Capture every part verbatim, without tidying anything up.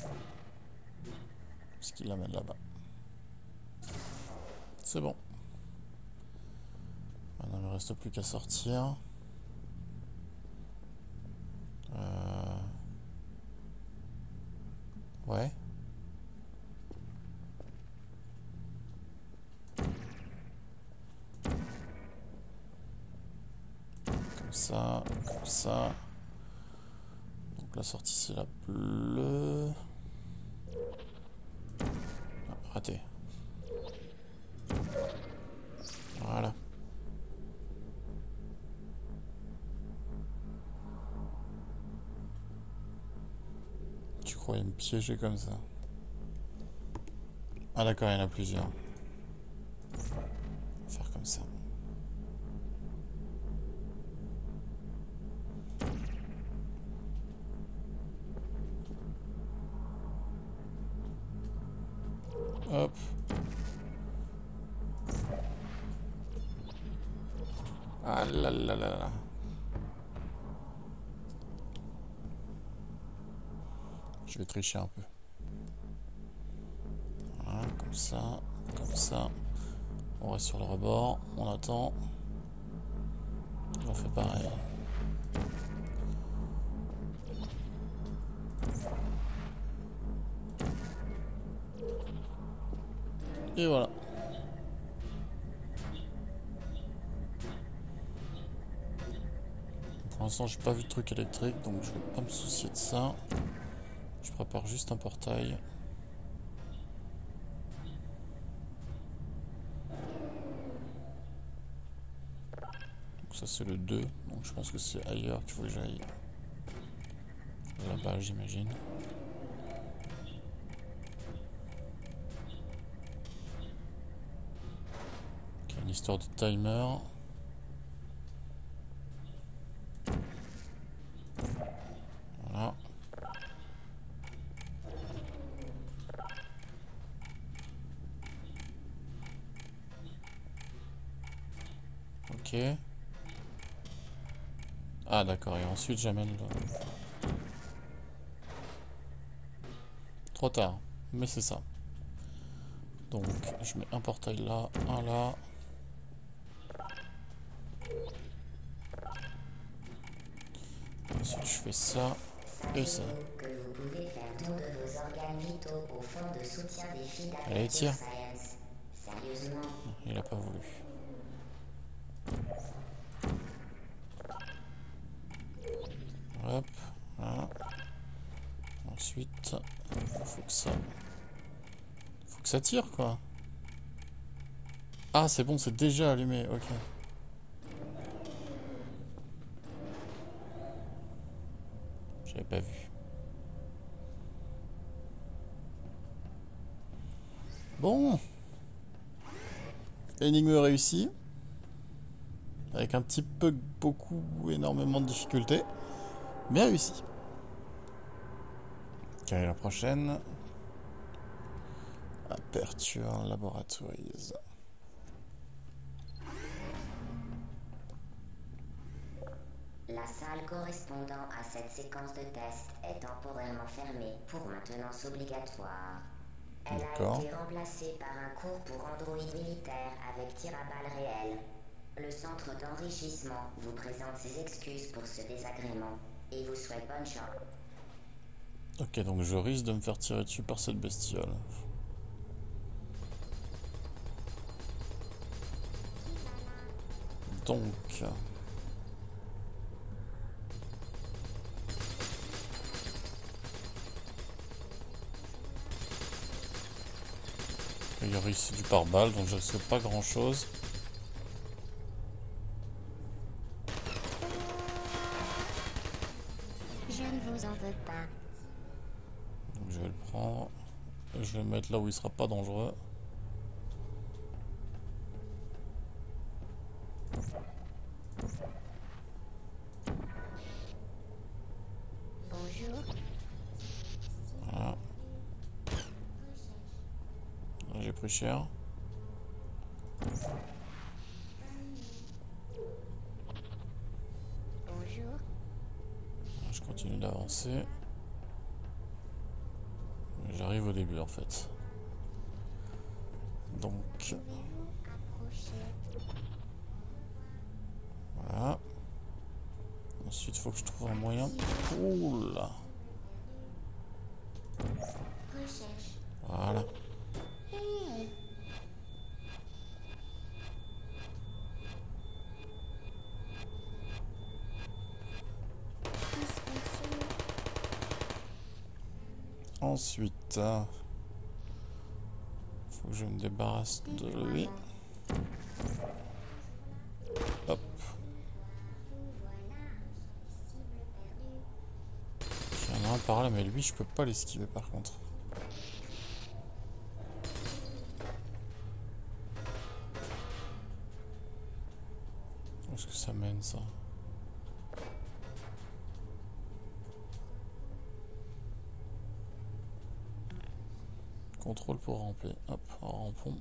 Ce qui l'amène là-bas. C'est bon. Maintenant, il ne me reste plus qu'à sortir. Euh... Ouais. Comme ça, comme ça. Donc la sortie c'est la bleue. Ah, raté. Voilà. Tu croyais me piéger comme ça? Ah d'accord, il y en a plusieurs. On va faire comme ça. Hop. Ah là là là là. Je vais tricher un peu. Voilà, comme ça, comme ça. On reste sur le rebord, on attend. On fait pareil. Et voilà. Pour l'instant, j'ai pas vu de truc électrique, donc je vais pas me soucier de ça. Je prépare juste un portail. Donc ça c'est le deux, donc je pense que c'est ailleurs qu'il faut que j'aille. Là-bas, j'imagine. Ok, une histoire de timer. Voilà. Ok. Ah d'accord, et ensuite j'amène le... Trop tard, mais c'est ça. Donc je mets un portail là, un là. Ensuite je fais ça et ça. Que vous pouvez faire don de vos organes vitaux au fonds de soutien des filles Allez, tire. Science. Sérieusement. Il a pas voulu. Hop, voilà. Ensuite, faut que ça... Faut que ça tire, quoi. Ah, c'est bon, c'est déjà allumé, ok. J'avais pas vu. Bon. Énigme réussie. Avec un petit peu, beaucoup, énormément de difficultés. Mais réussi. Quelle est la prochaine? Aperture Laboratories. La salle correspondant à cette séquence de test est temporairement fermée pour maintenance obligatoire. Elle a été remplacée par un cours pour androïdes militaires avec tir à balles réel. Le centre d'enrichissement vous présente ses excuses pour ce désagrément et vous souhaite bonne chance. Ok, donc je risque de me faire tirer dessus par cette bestiole. Donc... A priori c'est du pare-balles, donc je risque pas grand chose. Je ne vous en veux pas. Donc je vais le prendre. Et je vais le mettre là où il sera pas dangereux. Bonjour. Voilà. J'ai pris cher. Bonjour. Je continue d'avancer. J'arrive au début en fait. Donc... Voilà. Ensuite, il faut que je trouve un moyen. Oula. Voilà. Ensuite, il faut que je me débarrasse de lui. Hop. Il y en a un par là, mais lui, je peux pas l'esquiver par contre. Où est-ce que ça mène ça? Contrôle pour ramper. Hop, rampons.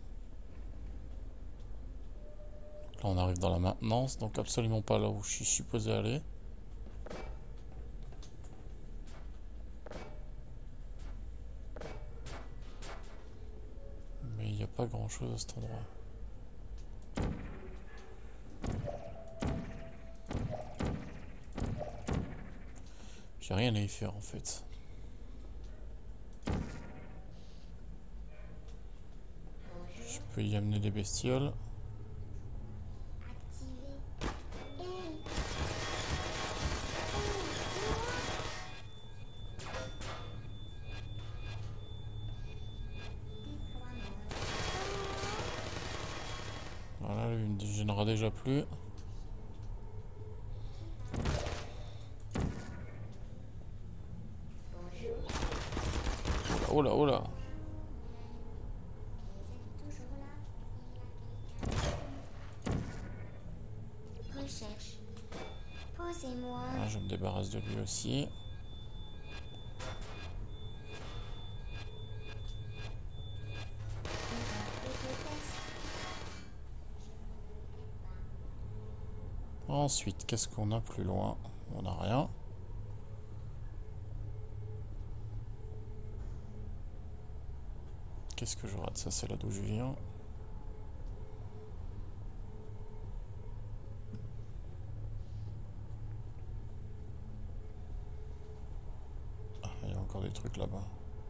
Là, on arrive dans la maintenance, donc absolument pas là où je suis supposé aller. Mais il n'y a pas grand chose à cet endroit. J'ai rien à y faire en fait. Je peux y amener des bestioles. Voilà, lui il me dégénérera déjà plus. Oh là, oh là. Recherche. Posez-moi. Voilà, je me débarrasse de lui aussi. Ensuite, qu'est-ce qu'on a plus loin? On n'a rien. Qu'est-ce que je rate? Ça, c'est là d'où je viens. Ah, il y a encore des trucs là-bas.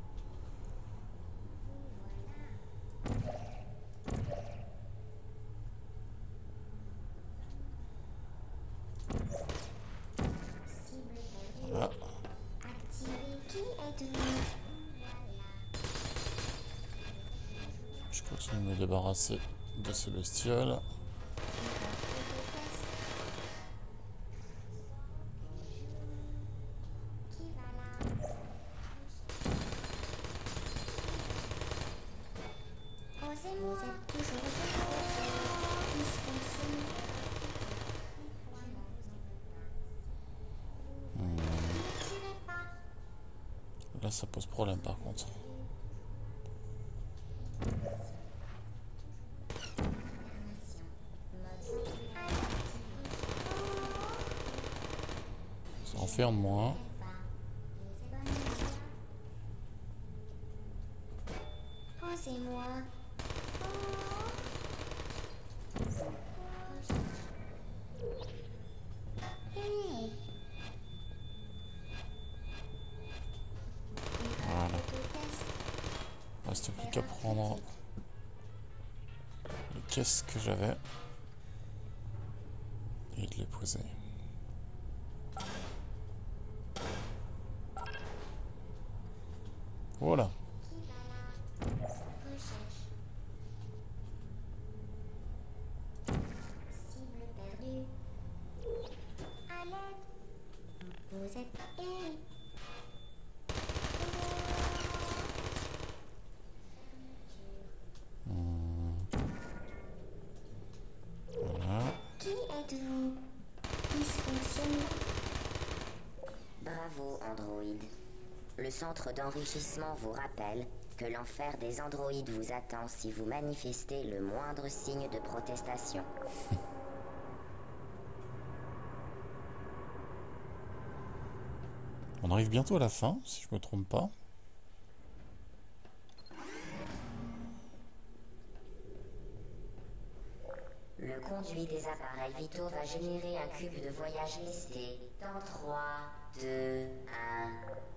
Voilà. Je continue de me débarrasser de ces bestioles. Là, ça pose problème par contre. Ça enferme moins. Posez-moi. Voilà. Reste plus qu'à prendre les caisses que j'avais et de les poser. Voilà. Cible perdue. À l'aide. Vous êtes aidé. Voilà. Qui êtes-vous? Dysfonctionnement. Bravo, Android. Le centre d'enrichissement vous rappelle que l'enfer des androïdes vous attend si vous manifestez le moindre signe de protestation. On arrive bientôt à la fin, si je me trompe pas. conduit des appareils vitaux va générer un cube de voyage lesté. Dans trois, deux, un.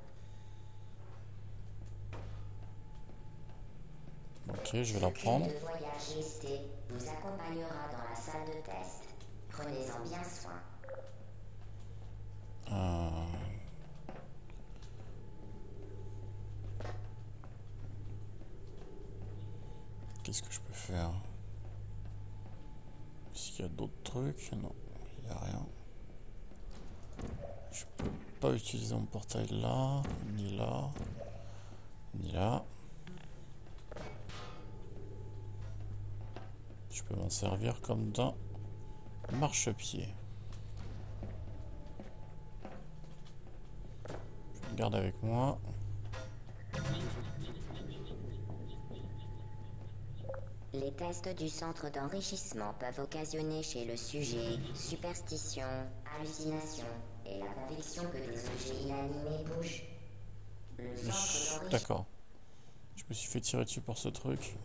Ok, je vais la prendre. Ce cube de voyage lesté vous accompagnera dans la salle de test. Prenez-en bien soin. Euh... Qu'est-ce que je peux faire? Est-ce qu'il y a d'autres trucs? Non, il n'y a rien. Je peux pas utiliser mon portail là, ni là, ni là. Je peux m'en servir comme d'un marchepied. Je le garde avec moi. Les tests du centre d'enrichissement peuvent occasionner chez le sujet superstition, hallucination et la conviction que des objets inanimés bougent. Le centre d'enrichissement... D'accord. Je me suis fait tirer dessus pour ce truc.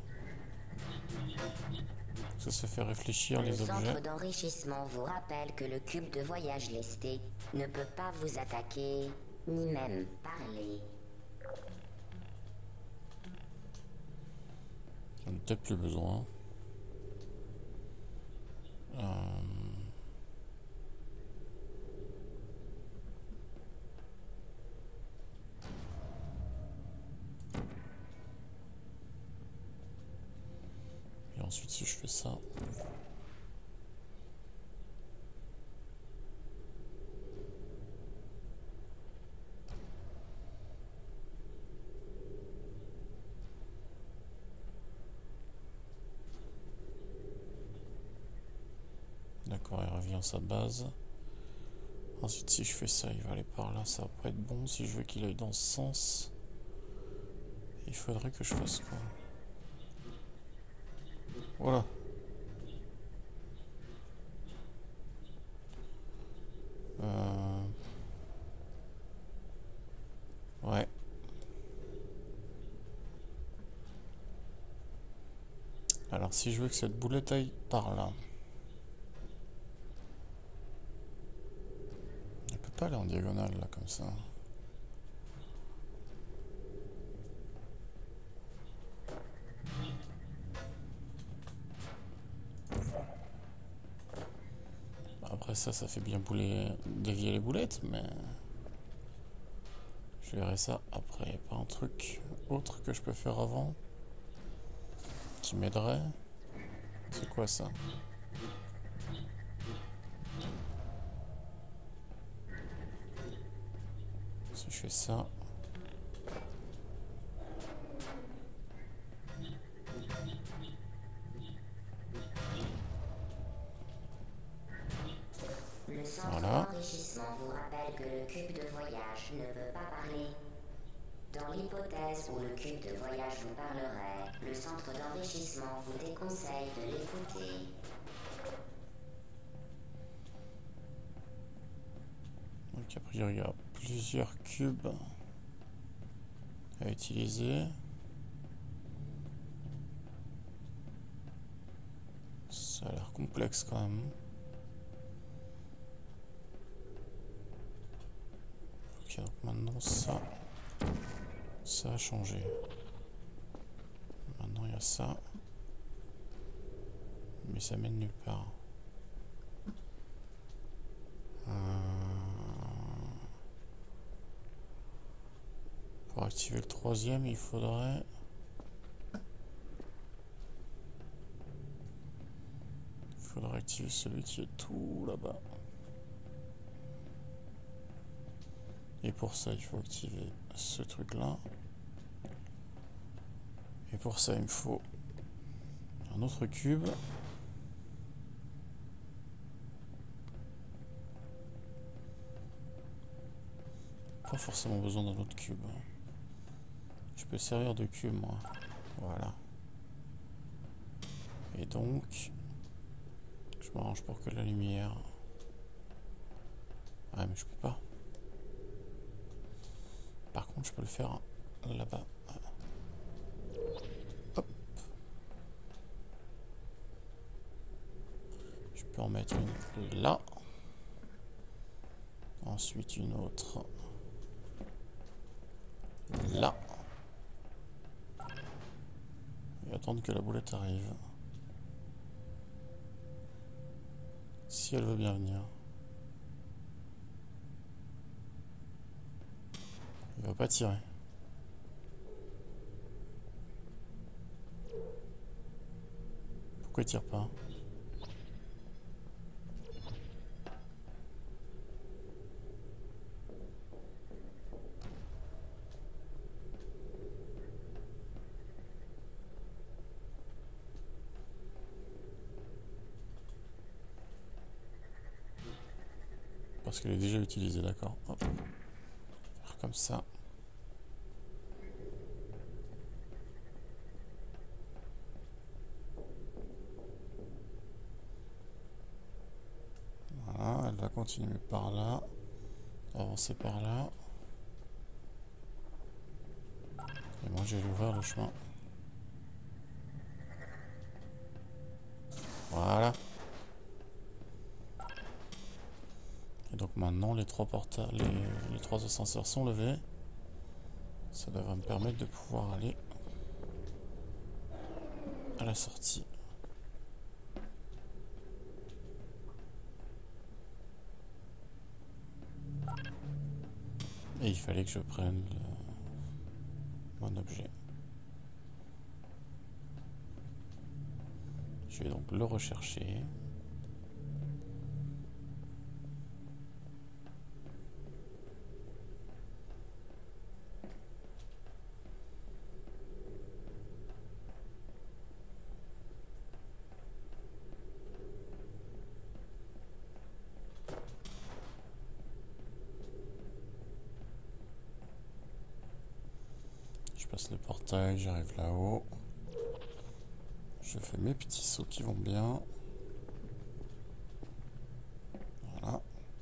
Ça se fait réfléchir les objets. Le centre d'enrichissement vous rappelle que le cube de voyage lesté ne peut pas vous attaquer, ni même parler. J'en ai peut-être plus besoin. Euh... Et ensuite, si je fais ça... D'accord, il revient à sa base. Ensuite, si je fais ça, il va aller par là. Ça va pas être bon. Si je veux qu'il aille dans ce sens, il faudrait que je fasse quoi? Voilà. Euh... Ouais. Alors, si je veux que cette boulette aille par là... Pas aller en diagonale là comme ça. Après ça, ça fait bien bouler, dévier les boulettes, mais je verrai ça après. Il n'y a pas un truc autre que je peux faire avant qui m'aiderait? C'est quoi ça? Si je fais ça. Le centre Voilà. d'enrichissement vous rappelle que le cube de voyage ne peut pas parler. Dans l'hypothèse où le cube de voyage vous parlerait, le centre d'enrichissement vous déconseille de l'écouter. Donc a priori, il y a plusieurs cubes à utiliser. Ça a l'air complexe quand même. Ok, donc maintenant ça, ça a changé. Maintenant il y a ça. Mais ça mène nulle part. Euh... Pour activer le troisième, il faudrait... Il faudrait activer celui qui est tout là-bas. Et pour ça, il faut activer ce truc-là. Et pour ça, il me faut un autre cube. Pas forcément besoin d'un autre cube. Je peux servir de cube, moi. Voilà. Et donc, je m'arrange pour que la lumière... Ah, mais je peux pas. Par contre, je peux le faire là-bas. Hop. peux en mettre une là. Ensuite une autre là. Et attendre que la boulette arrive. Si elle veut bien venir. Il va pas tirer. Pourquoi il tire pas? Parce qu'elle est déjà utilisée, d'accord. Hop. Faire comme ça. Voilà, elle va continuer par là. Avancer par là. Et moi, je vais lui ouvrir le chemin. Voilà. Et donc maintenant, les trois portails, les, les trois ascenseurs sont levés. Ça devrait me permettre de pouvoir aller à la sortie. Et il fallait que je prenne le, mon objet. Je vais donc le rechercher. Je passe le portail, j'arrive là-haut. Je fais mes petits sauts qui vont bien. Voilà.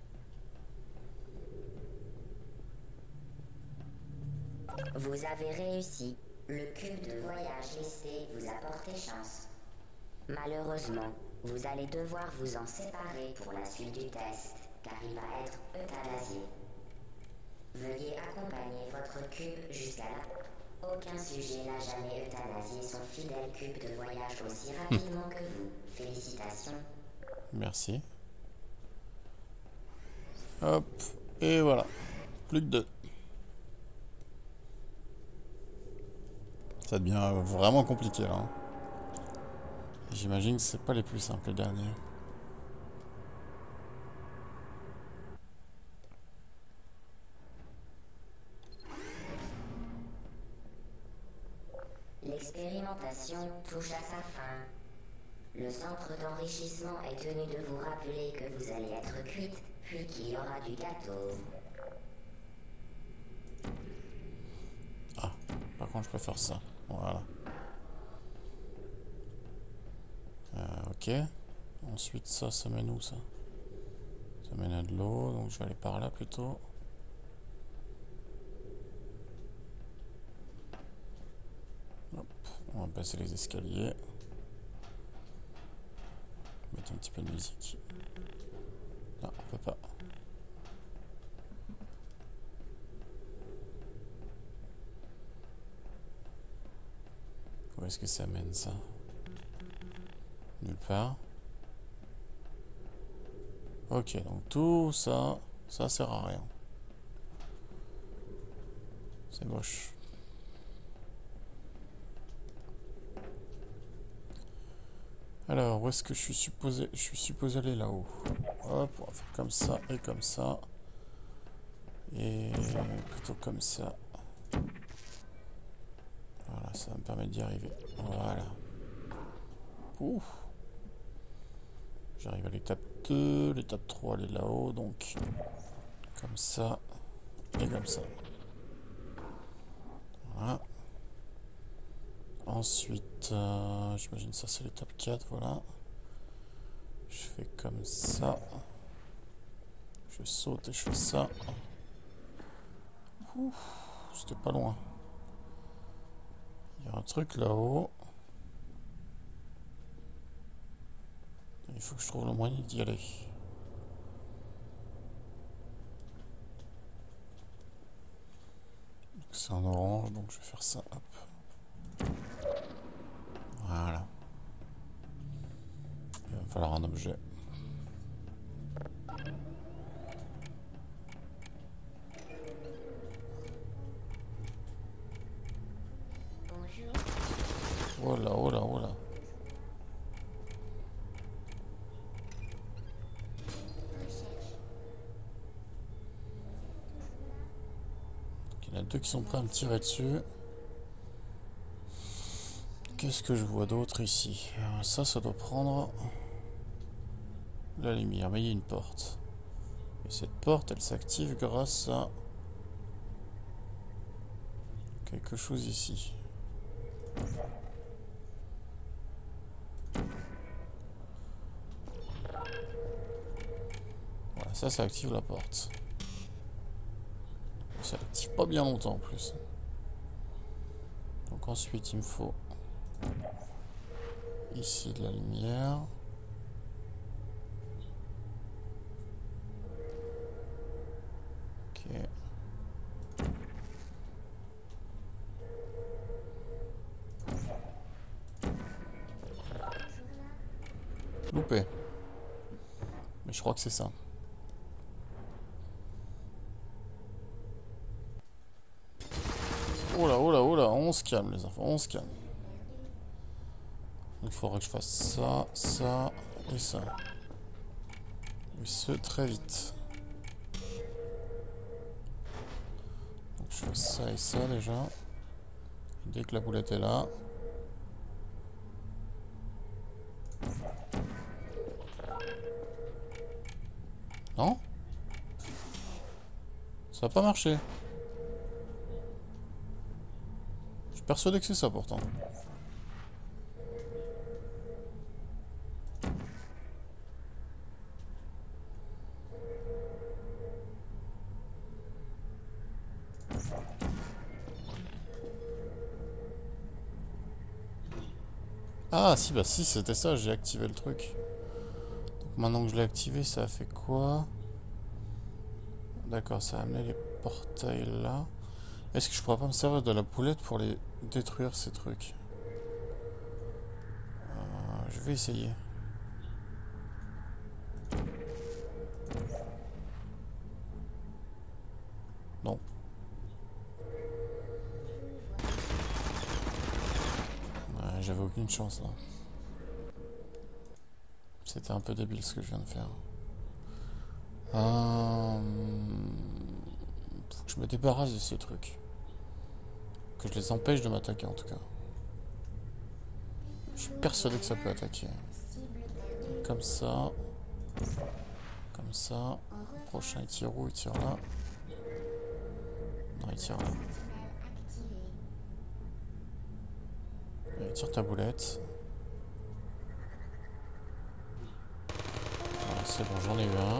Vous avez réussi. Le cube de voyage listé vous a porté chance. Malheureusement, vous allez devoir vous en séparer pour la suite du test, car il va être euthanasié. Veuillez accompagner votre cube jusqu'à là. Aucun sujet n'a jamais euthanasié son fidèle cube de voyage aussi rapidement que vous. Félicitations. Merci. Hop, et voilà. Plus que deux. Ça devient vraiment compliqué là. Hein. J'imagine que c'est pas les plus simples les derniers. L'expérimentation touche à sa fin. Le centre d'enrichissement est tenu de vous rappeler que vous allez être cuite, puis qu'il y aura du gâteau. Ah, par contre je préfère ça. Voilà. Euh, ok. Ensuite ça, ça mène où ça? Ça mène à de l'eau, donc je vais aller par là plutôt. Hop, on va passer les escaliers. Mettre un petit peu de musique. Non, on peut pas. Où est-ce que ça mène ça? Nulle part. Ok, donc tout ça, ça sert à rien. C'est moche. Alors, où est-ce que je suis supposé... Je suis supposé aller là-haut. Hop, on va faire comme ça et comme ça. Et plutôt comme ça. Voilà, ça va me permettre d'y arriver. Voilà. Ouh. J'arrive à l'étape deux, l'étape trois, elle est là-haut, donc comme ça et comme ça. Voilà. Ensuite, euh, j'imagine ça c'est l'étape quatre, voilà. Je fais comme ça. Je saute et je fais ça. C'était pas loin. Il y a un truc là-haut. Il faut que je trouve le moyen d'y aller. C'est en orange, donc je vais faire ça. Hop. Voilà. Il va me falloir un objet. Bonjour. Oh là, oh là, oh là. Il y en a deux qui sont prêts à me tirer dessus. Qu'est-ce que je vois d'autre ici? Ça, ça doit prendre la lumière, mais il y a une porte. Et cette porte, elle s'active grâce à quelque chose ici. Voilà, ça, ça active la porte. Ça l'active pas bien longtemps en plus. Donc ensuite, il me faut ici de la lumière. Ok. Loupé. Mais je crois que c'est ça. Oh là, oh là, oh là, on se calme les enfants, on se calme. Il faudra que je fasse ça, ça et ça. Et ce, très vite. Donc je fais ça et ça déjà. Dès que la boulette est là. Non? Ça n'a pas marché. Je suis persuadé que c'est ça pourtant. Ah si, bah si, c'était ça, j'ai activé le truc. Donc maintenant que je l'ai activé, ça a fait quoi? D'accord, ça a amené les portails là. Est-ce que je pourrais pas me servir de la boulette pour les détruire ces trucs? euh, Je vais essayer. Non. Ouais, j'avais aucune chance là. C'était un peu débile ce que je viens de faire. Euh... Faut que je me débarrasse de ces trucs. Que je les empêche de m'attaquer en tout cas. Je suis persuadé que ça peut attaquer. Comme ça. Comme ça. Le prochain il tire où? Il tire là. Non, il tire là. Allez, tire ta boulette. Voilà, c'est bon, j'en ai eu un.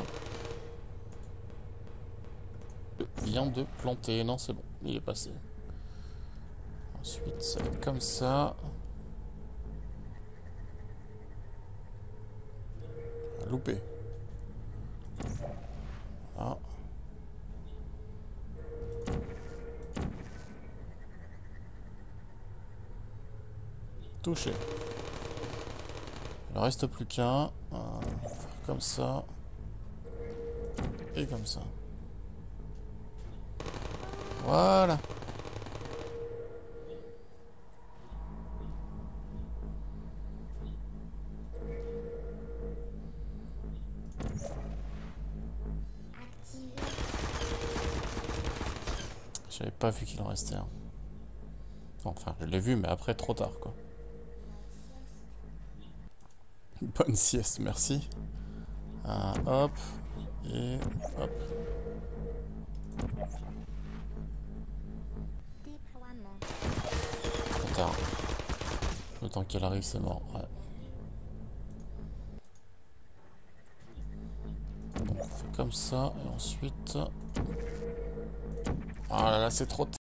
Il vient de planter. Non, c'est bon, il est passé. Ensuite, ça va être comme ça. Loupé. Ah. Touché. Il ne reste plus qu'un. Euh, comme ça. Et comme ça. Voilà. J'avais pas vu qu'il en restait un. Enfin, je l'ai vu, mais après, trop tard, quoi. Bonne sieste, merci. Euh, hop. Et hop. Trop tard. Le temps qu'elle arrive, c'est mort. Ouais. Donc, on fait comme ça. Et ensuite... Ah là là, c'est trop tard.